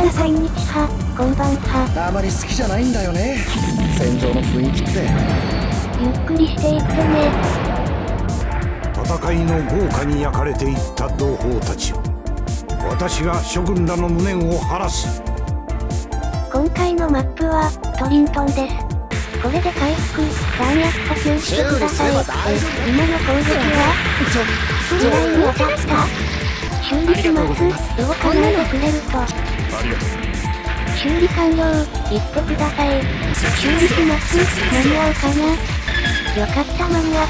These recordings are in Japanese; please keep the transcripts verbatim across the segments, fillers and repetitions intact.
ださい。こんにちは、こんばんは。 あまり好きじゃないんだよね、戦場の雰囲気って。 ゆっくりしていってね。 戦いの豪華に焼かれていった同胞たちを私が諸軍らの無念を晴らす。 今回のマップはトリントンです。これで回復、弾薬補給してください。え、今の攻撃は地雷に当たった。修理します。動かないでくれると。 ありがとう。 修理完了、言ってください。修理します。間に合うかな。よかった、間に合った。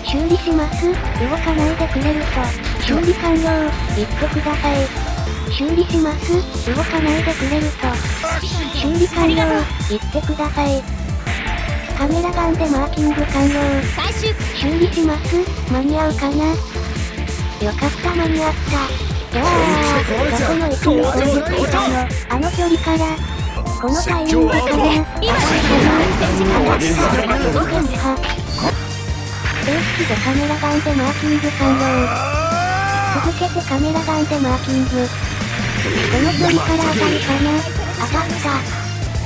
修理します。動かないでくれると。修理完了、言ってください。修理します。動かないでくれると。修理完了、言ってください。カメラガンでマーキング完了。修理します。間に合うかな。よかった、間に合った。やー、どこの位置に攻撃したの。あの距離から。このタイミングかな。今かな。あたった。危険派。正式でカメラガンでマーキング完了。続けてカメラガンでマーキング。この距離から当たるかな。当たった。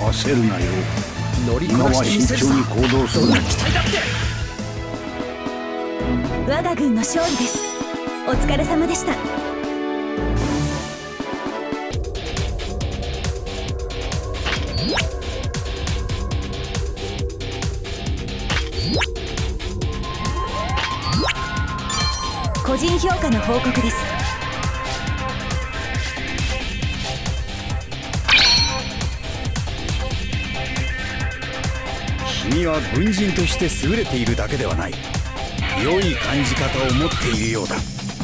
焦るなよ。 乗り今はこなしてみせるさ。 慎重に行動する。 我が軍の勝利です。お疲れ様でした。個人評価の報告です。 君は軍人として優れているだけではない。良い感じ方を持っているようだ。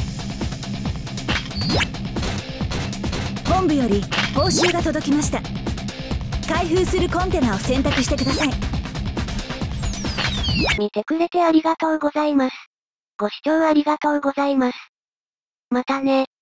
本部より報酬が届きました。開封するコンテナを選択してください。 見てくれてありがとうございます。ご視聴ありがとうございます。またね。